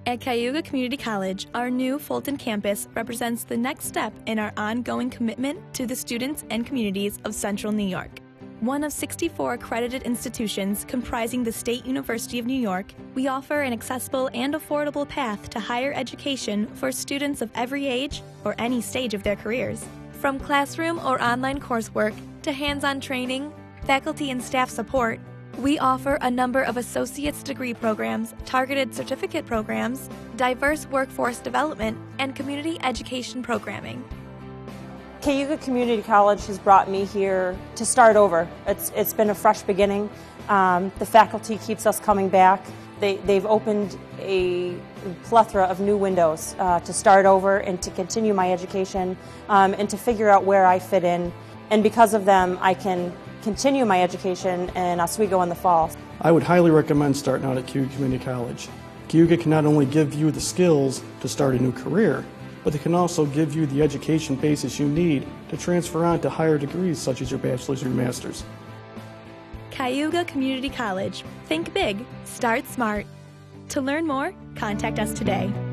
At Cayuga Community College, our new Fulton campus represents the next step in our ongoing commitment to the students and communities of Central New York. One of 64 accredited institutions comprising the State University of New York, we offer an accessible and affordable path to higher education for students of every age or any stage of their careers. From classroom or online coursework to hands-on training, faculty and staff support, we offer a number of associate's degree programs, targeted certificate programs, diverse workforce development, and community education programming. Cayuga Community College has brought me here to start over. It's been a fresh beginning. The faculty keeps us coming back. They've opened a plethora of new windows to start over and to continue my education and to figure out where I fit in. And because of them, I can continue my education in Oswego in the fall. I would highly recommend starting out at Cayuga Community College. Cayuga can not only give you the skills to start a new career, but it can also give you the education basis you need to transfer on to higher degrees such as your bachelor's or your master's. Cayuga Community College. Think big, start smart. To learn more, contact us today.